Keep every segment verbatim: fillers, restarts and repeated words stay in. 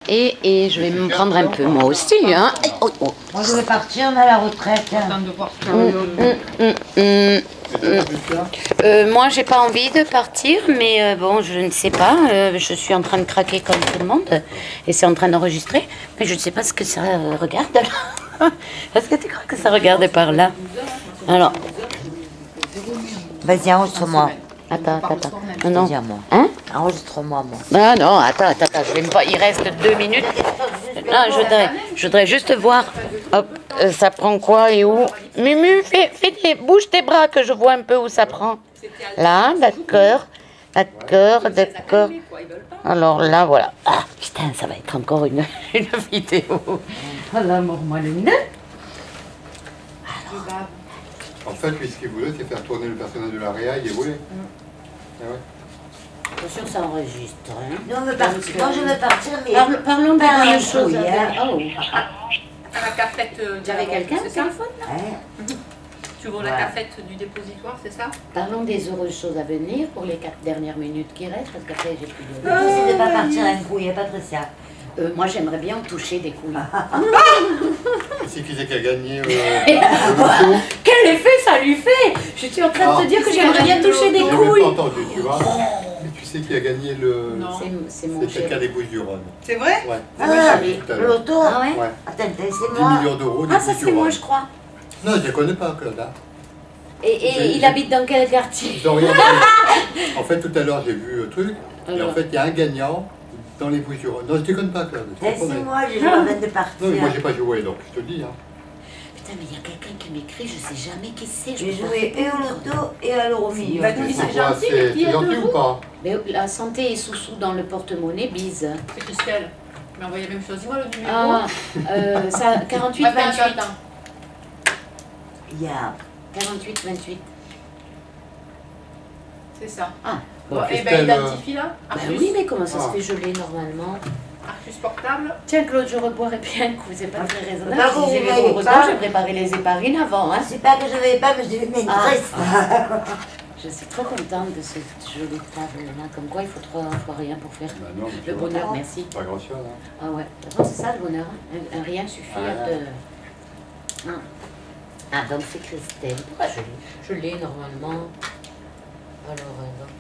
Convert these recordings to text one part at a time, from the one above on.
Et, et je vais me prendre un peu moi aussi. Hein. Oh, oh. Moi je vais partir, on a la retraite. Hein. Mmh, mmh, mmh, mmh. Euh, moi j'ai pas envie de partir, mais euh, bon, je ne sais pas. Euh, je suis en train de craquer comme tout le monde. Et c'est en train d'enregistrer. Mais je ne sais pas ce que ça euh, regarde là. Est-ce que tu crois que ça regarde par là? Alors. Vas-y, enregistre-moi. Attends, attends, attends. Non, non. Moi. Hein? Enregistre-moi, moi. Ah non, attends, attends, attends, je vais me pas. Il reste deux minutes. Non, je voudrais, je voudrais juste voir. Hop, euh, ça prend quoi et où? Mumu, fais, fais des, bouge tes bras que je vois un peu où ça prend. Là, d'accord, d'accord, d'accord. Alors là, voilà. Ah, putain, ça va être encore une, une vidéo. Oh l'amour, moi, le nœud. En fait, lui, ce qu'il voulait, c'est faire tourner le personnage de la Réa, il est volé. Mm. Ah ouais. Attention, ça enregistre. Hein. Nous, on veut partir. Moi, je veux partir, mais... Parle, parlons de la chose. Hein. Oh. À la cafette euh, Tu avais quelqu'un au téléphone là Ouais. Tu ouvres la Ouais. cafette du dépositoire, c'est ça? Parlons des heureuses choses à venir pour les quatre dernières minutes qui restent, parce qu'après j'ai plus de... Le tout, c'est de ne pas partir un coup, il n'y a pas de ça. Euh, moi j'aimerais bien toucher des couilles. C'est qui c'est qui a gagné euh, le loto? Quel effet ça lui fait? Je suis en train de te dire que j'aimerais bien toucher des J'ai même couilles. pas entendu, tu vois. Mais tu sais qui a gagné le... Non. C'est- C'est mon C'est quelqu'un chéri. des Bouches-du-Rhône. C'est vrai? Ouais. Ah, Moi, j'ai vu tout à le l'heure. loto. Ah ouais? Ouais. Attends, c'est dix moi. millions d'euros des Ah ça c'est moi Bouches-du-Rhône. je crois. Non, je ne les connais pas, Claude. Hein. Et, et J'ai- il j'ai- habite dans quel quartier? Ils ont rien dit. En fait, tout à l'heure, j'ai vu le truc. Et Alors. en fait, il y a un gagnant dans les Bouches-du-Rhône. Non, je ne déconne pas, Claude. je te Eh, c'est promets. moi, j'ai joué avant de partir. Non, mais moi, j'ai pas joué, donc je te le dis. Hein. Putain mais il y a quelqu'un qui m'écrit, je sais jamais qui c'est. J'ai peux pas joué et au loto et à l'euro million. Bah, Mais c'est c'est quoi, gentil, mais c'est qui c'est gentil êtes-vous? ou pas? Mais la santé est sous-sous dans le porte-monnaie, bise. C'est Christelle. Tu m'as envoyé la même chose. Dis-moi le numéro. Ah, euh, ça, quarante-huit Attends, vingt-huit. attends, attends. Il y a... quarante-huit vingt-huit. C'est ça. Ah, Bon, Bon, eh ben, Christelle, identifie là. bah Arcus. oui, mais comment ça se Ah. fait geler normalement? Arcus portable. Tiens, Claude, je reboirais bien un coup, c'est pas très raisonnable. Bah, Je vous disais, mais voyez heureusement, pas. j'ai préparé les éparines avant. Hein. C'est pas que je vais pas, mais je devais mettre Ah. triste. Je suis trop contente de ce joli table-là. Comme quoi, il faut trois fois rien pour faire Bah non, mais tu le vois, bonheur. Merci. pas grand-chose. Hein. Ah ouais, de toute façon, c'est ça le bonheur. hein. Un, un rien suffit à Ah. te... Ah. Ah, donc c'est Christelle. Pourquoi je l'ai? Je l'ai normalement. Alors, euh, donc...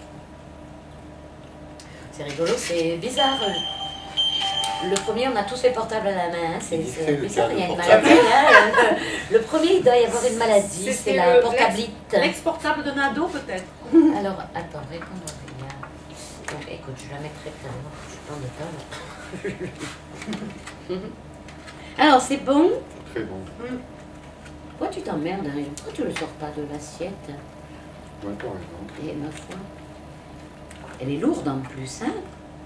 C'est rigolo, c'est bizarre. Le premier, on a tous les portables à la main. hein. C'est Il fait c'est le bizarre, il y a une portable. maladie. hein. Le premier, il doit y avoir une maladie, c'est C'était la le- portablite. L'exportable de Nado, peut-être. Alors, attends, répondre à rien. Donc, écoute, je la mettrai tellement. Je prends de temps. Alors, c'est bon? Très bon. Pourquoi tu t'emmerdes? hein Pourquoi tu le sors pas de l'assiette? Ouais, t'as raison. Et ma foi. Elle est lourde en plus, hein?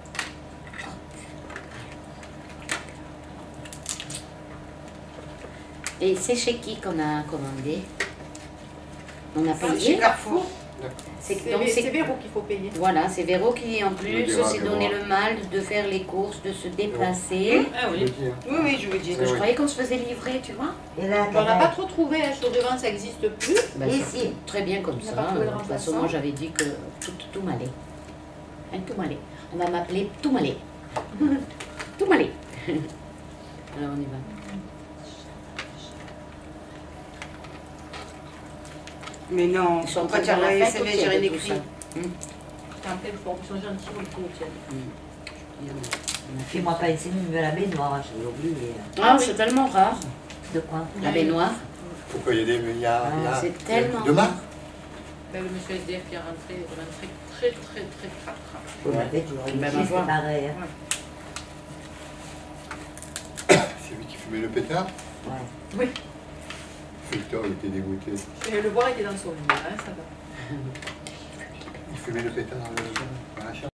Et c'est chez qui qu'on a commandé? On a Chez payé? Carrefour. C'est C'est donc Vé- c'est c'est Véro qu'il faut payer. Voilà, c'est Véro qui en Je plus le dirai à s'est donné Véro. le mal de faire les courses, de se déplacer. Ah Je oui. le dis, hein. Oui, oui, je vous dis. Parce que je oui. croyais qu'on se faisait livrer, tu vois. Et là, On n'a pas trop trouvé, hein, Chaudevin, ça n'existe plus. Bah, Ici. c'est très bien comme On n'a ça. pas trouvé le De toute façon, remplaçant. moi j'avais dit que tout, tout m'allait. Hein, tout m'allait. On va m'appeler tout m'allait. Tout m'allait. Alors on y va. Mais non, Ils sont en pourquoi train tu as de faire envoyé la S fête M S, ou j'ai qu'il y a rien de tout écrit. ça Putain, après, ils sont gentils, on le fait. Fais-moi pas essayer de me la baignoire, j'ai oublié. Ah, c'est tellement rare. De quoi? La baignoire. Pourquoi il y a des... Il y a, il y a- Ah, c'est il y a tellement Demain rare. Ben, le monsieur S D F qui est rentré, il est rentré très, très, très crap, crap. Vous m'avez toujours dit, Ben, c'est ma voix. pareil. hein. C'est lui qui fumait le pétard. Ouais. Oui, Victor, il était dégoûté. et le boire était dans son lit, hein, ça va. Il fumait le pétard euh, dans la chambre.